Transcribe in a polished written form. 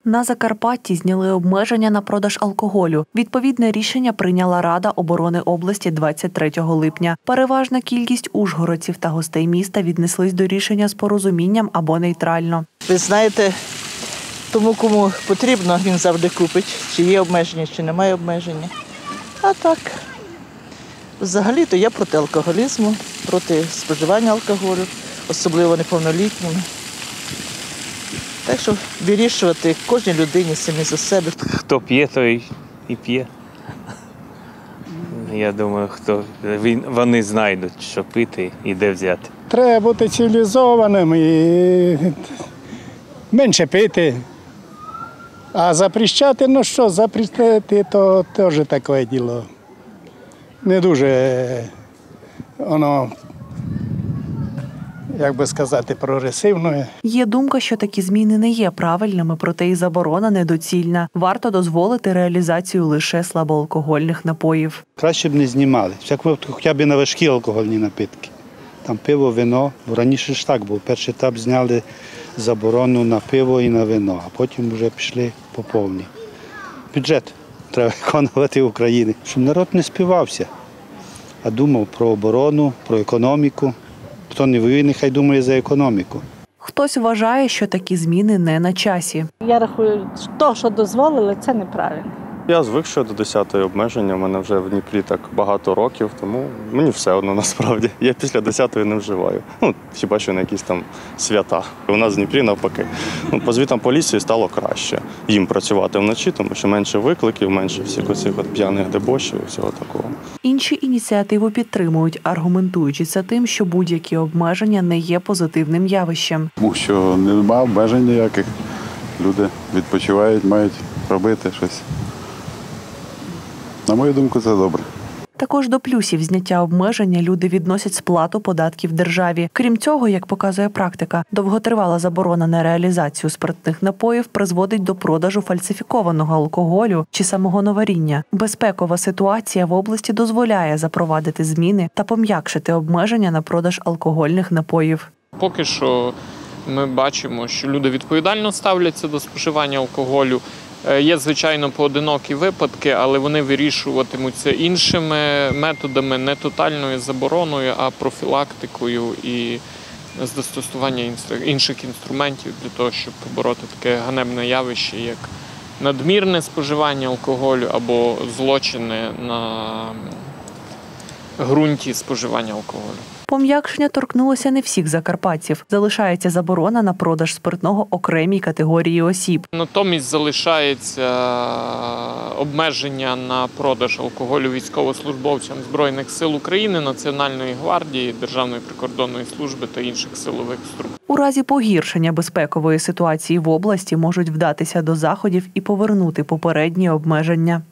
На Закарпатті зняли обмеження на продаж алкоголю. Відповідне рішення прийняла Рада оборони області 23 липня. Переважна кількість ужгородців та гостей міста віднеслись до рішення з порозумінням або нейтрально. Ви знаєте, тому кому потрібно, він завжди купить, чи є обмеження, чи немає обмеження. А так, взагалі-то я проти алкоголізму, проти споживання алкоголю, особливо неповнолітніми. Так що вирішувати кожній людині самі за себе. Хто п'є, той і п'є. Я думаю, вони знайдуть, що пити і де взяти. Треба бути цивілізованим і менше пити. А запрещати, запрещати, то теж таке діло. Не дуже воно, як би сказати, прогресивне. Є думка, що такі зміни не є правильними, проте і заборона недоцільна. Варто дозволити реалізацію лише слабоалкогольних напоїв. Краще б не знімали, хоча б на важкі алкогольні напитки. Там пиво, вино, бо раніше ж так був. Перший етап зняли заборону на пиво і на вино, а потім вже пішли по повній. Бюджет треба виконувати в Україні, щоб народ не спивався, а думав про оборону, про економіку. Хто не воює, нехай думає за економіку. Хтось вважає, що такі зміни не на часі. Я рахую, то, що дозволили, це неправильно. Я звик ще до 10-ї обмеження, у мене вже в Дніпрі так багато років, тому мені все одно насправді. Я після 10-ї не вживаю. Хіба що на якісь там свята. У нас в Дніпрі навпаки. По звітам поліції стало краще їм працювати вночі, тому що менше викликів, менше всіх оцих п'яних дебошів і всього такого. Інші ініціативу підтримують, аргументуючи це тим, що будь-які обмеження не є позитивним явищем. Тому що немає обмежень ніяких. Люди відпочивають, мають робити щось. На мою думку, це добре. Також до плюсів зняття обмеження люди відносять сплату податків державі. Крім цього, як показує практика, довготривала заборона на реалізацію спиртних напоїв призводить до продажу фальсифікованого алкоголю чи самогоноваріння. Безпекова ситуація в області дозволяє запровадити зміни та пом'якшити обмеження на продаж алкогольних напоїв. Поки що ми бачимо, що люди відповідально ставляться до споживання алкоголю. Є, звичайно, поодинокі випадки, але вони вирішуватимуться іншими методами, не тотальною забороною, а профілактикою і застосування інших інструментів для того, щоб побороти таке ганебне явище, як надмірне споживання алкоголю або злочини на ґрунті споживання алкоголю. Пом'якшення торкнулося не всіх закарпатців. Залишається заборона на продаж спиртного окремій категорії осіб. Натомість залишається обмеження на продаж алкоголю військовослужбовцям Збройних сил України, Національної гвардії, Державної прикордонної служби та інших силових структур. У разі погіршення безпекової ситуації в області можуть вдатися до заходів і повернути попередні обмеження.